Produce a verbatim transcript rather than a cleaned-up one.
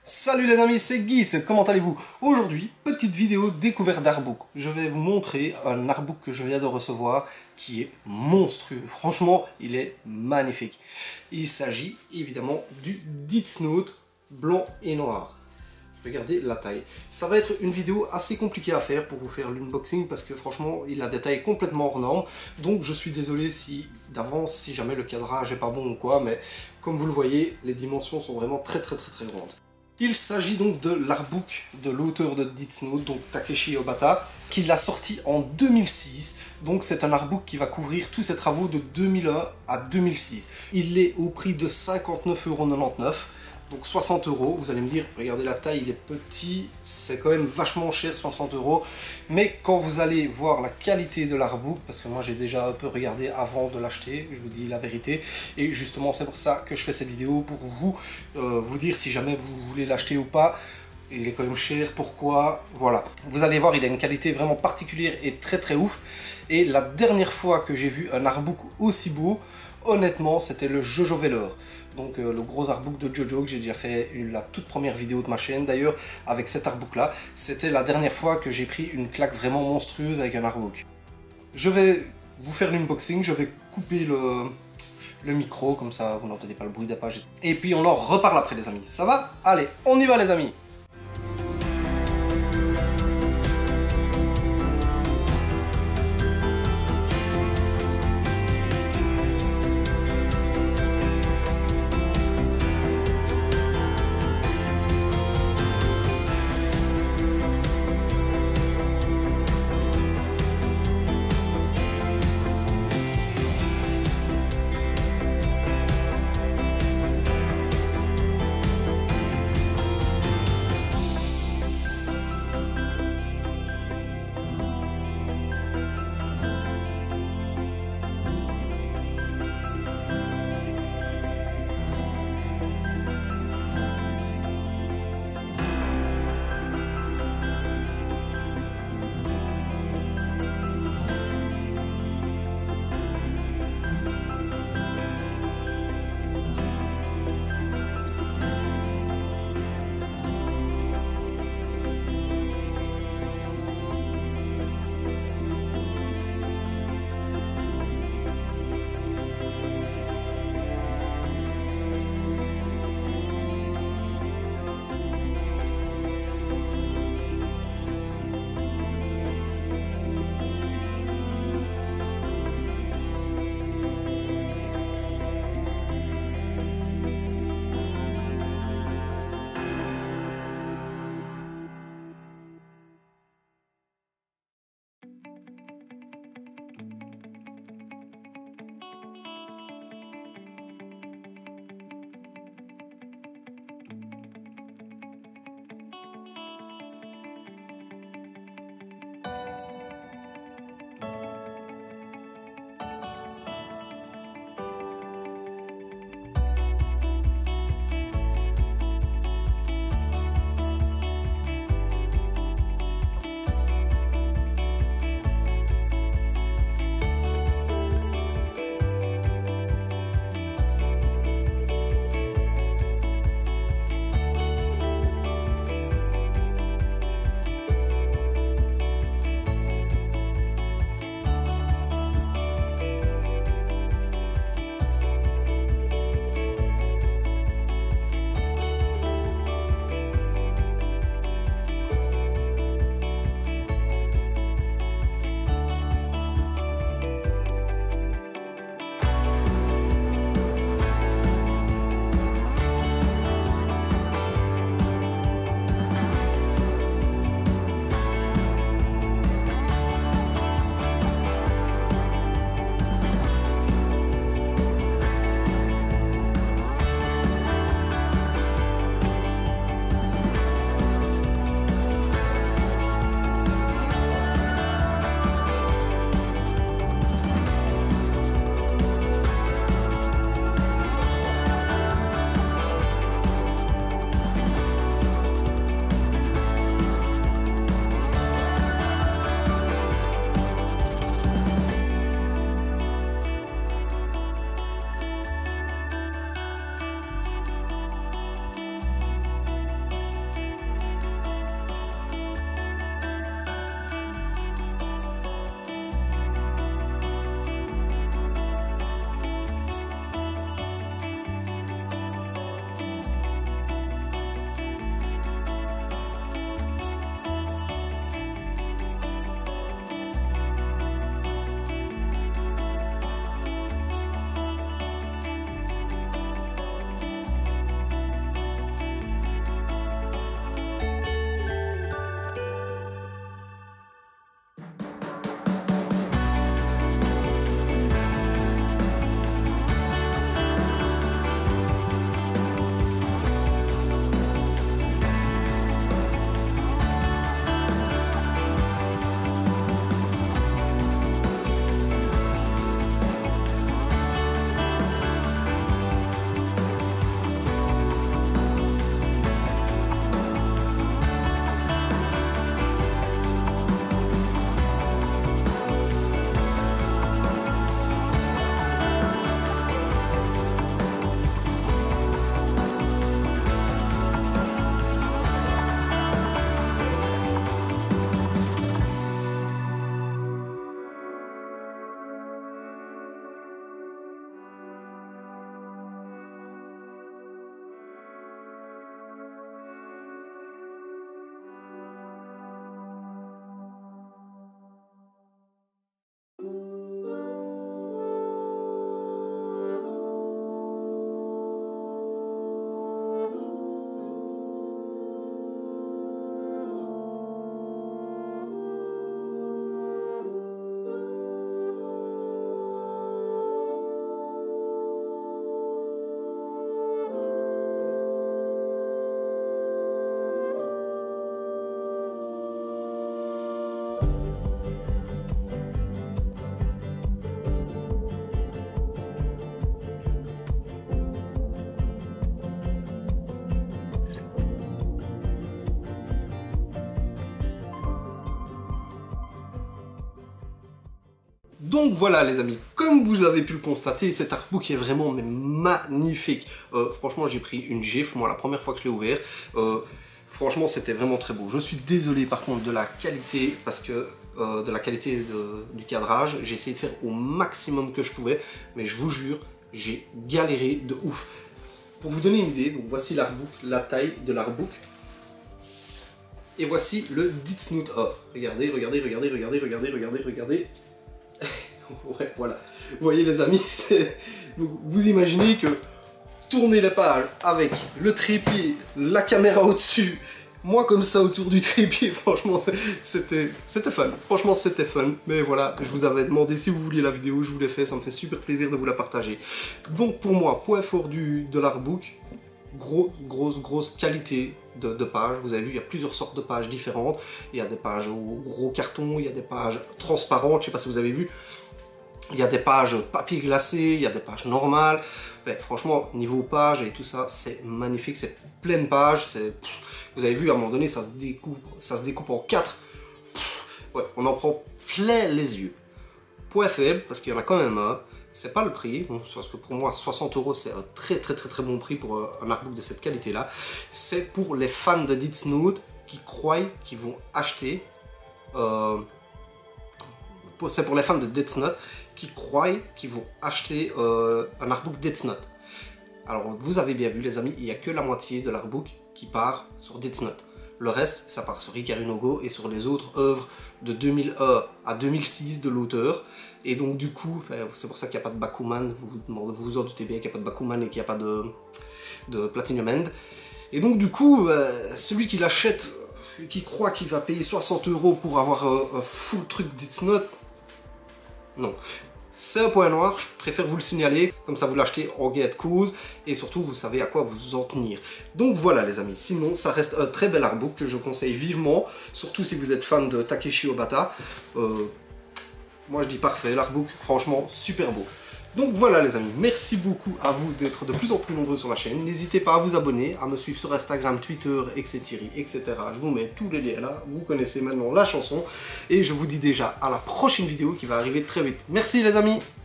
Salut les amis, c'est Guy, comment allez-vous? Aujourd'hui, petite vidéo découverte d'artbook. Je vais vous montrer un artbook que je viens de recevoir qui est monstrueux. Franchement, il est magnifique. Il s'agit évidemment du Death Note blanc et noir. Regardez la taille. Ça va être une vidéo assez compliquée à faire pour vous faire l'unboxing parce que franchement, il a des tailles complètement hors normes. Donc je suis désolé si d'avance, si jamais le cadrage est pas bon ou quoi, mais comme vous le voyez, les dimensions sont vraiment très très très très grandes. Il s'agit donc de l'artbook de l'auteur de Death Note, donc Takeshi Obata, qui l'a sorti en deux mille six. Donc c'est un artbook qui va couvrir tous ses travaux de deux mille un à deux mille six. Il est au prix de cinquante-neuf euros quatre-vingt-dix-neuf. Donc soixante euros, vous allez me dire, regardez la taille, il est petit, c'est quand même vachement cher, soixante euros. Mais quand vous allez voir la qualité de l'artbook, parce que moi j'ai déjà un peu regardé avant de l'acheter, je vous dis la vérité, et justement c'est pour ça que je fais cette vidéo, pour vous, euh, vous dire si jamais vous voulez l'acheter ou pas. Il est quand même cher, pourquoi? Voilà. Vous allez voir, il a une qualité vraiment particulière et très très ouf. Et la dernière fois que j'ai vu un artbook aussi beau, honnêtement, c'était le Jojo Velour. Donc euh, le gros artbook de Jojo que j'ai déjà fait une, la toute première vidéo de ma chaîne d'ailleurs avec cet artbook là. C'était la dernière fois que j'ai pris une claque vraiment monstrueuse avec un artbook. Je vais vous faire l'unboxing, je vais couper le, le micro comme ça vous n'entendez pas le bruit des pages. Et puis on en reparle après les amis, ça va? Allez, on y va les amis! Donc voilà les amis, comme vous avez pu le constater, cet artbook est vraiment mais magnifique. Euh, franchement j'ai pris une gifle, moi la première fois que je l'ai ouvert. Euh, franchement c'était vraiment très beau. Je suis désolé par contre de la qualité, parce que euh, de la qualité de, du cadrage. J'ai essayé de faire au maximum que je pouvais, mais je vous jure, j'ai galéré de ouf. Pour vous donner une idée, donc voici l'artbook, la taille de l'artbook. Et voici le Ditsnoot A. Regardez, regardez, regardez, regardez, regardez, regardez, regardez. Ouais, voilà. Vous voyez les amis, donc, vous imaginez que tourner les pages avec le trépied, la caméra au-dessus, moi comme ça autour du trépied, franchement c'était c'était fun. Franchement c'était fun. Mais voilà, je vous avais demandé si vous vouliez la vidéo, je vous l'ai fait, ça me fait super plaisir de vous la partager. Donc pour moi, point fort du, de l'artbook, gros, grosse, grosse qualité de, de pages. Vous avez vu, il y a plusieurs sortes de pages différentes. Il y a des pages au gros carton, il y a des pages transparentes, je sais pas si vous avez vu. Il y a des pages papier glacé, il y a des pages normales. Mais franchement, niveau page et tout ça, c'est magnifique, c'est pleine page. Vous avez vu, à un moment donné, ça se découpe, ça se découpe en quatre. Ouais, on en prend plein les yeux. Point faible, parce qu'il y en a quand même un, c'est pas le prix. Bon, parce que pour moi, soixante euros, c'est un très très très très bon prix pour un artbook de cette qualité-là. C'est pour les fans de Ditsnoot qui croient qu'ils vont acheter. Euh, c'est pour les fans de Ditsnoot qui croient qu'ils vont acheter euh, un artbook Ditsnoot. Alors vous avez bien vu les amis, il n'y a que la moitié de l'artbook qui part sur Ditsnoot. Le reste, ça part sur Hikaru no Go et sur les autres œuvres de deux mille un à deux mille six de l'auteur. Et donc du coup, c'est pour ça qu'il n'y a pas de Bakuman, vous vous, vous en doutez bien qu'il n'y a pas de Bakuman et qu'il n'y a pas de, de Platinum End. Et donc du coup, euh, celui qui l'achète, qui croit qu'il va payer soixante euros pour avoir euh, un full truc Ditsnoot, non. C'est un point noir, je préfère vous le signaler, comme ça vous l'achetez en gain de cause, et surtout vous savez à quoi vous en tenir. Donc voilà les amis, sinon ça reste un très bel artbook que je conseille vivement, surtout si vous êtes fan de Takeshi Obata. Euh, moi je dis parfait, l'artbook, franchement super beau. Donc voilà les amis, merci beaucoup à vous d'être de plus en plus nombreux sur la chaîne. N'hésitez pas à vous abonner, à me suivre sur Instagram, Twitter, et cetera et cetera. Je vous mets tous les liens là, vous connaissez maintenant la chanson. Et je vous dis déjà à la prochaine vidéo qui va arriver très vite. Merci les amis!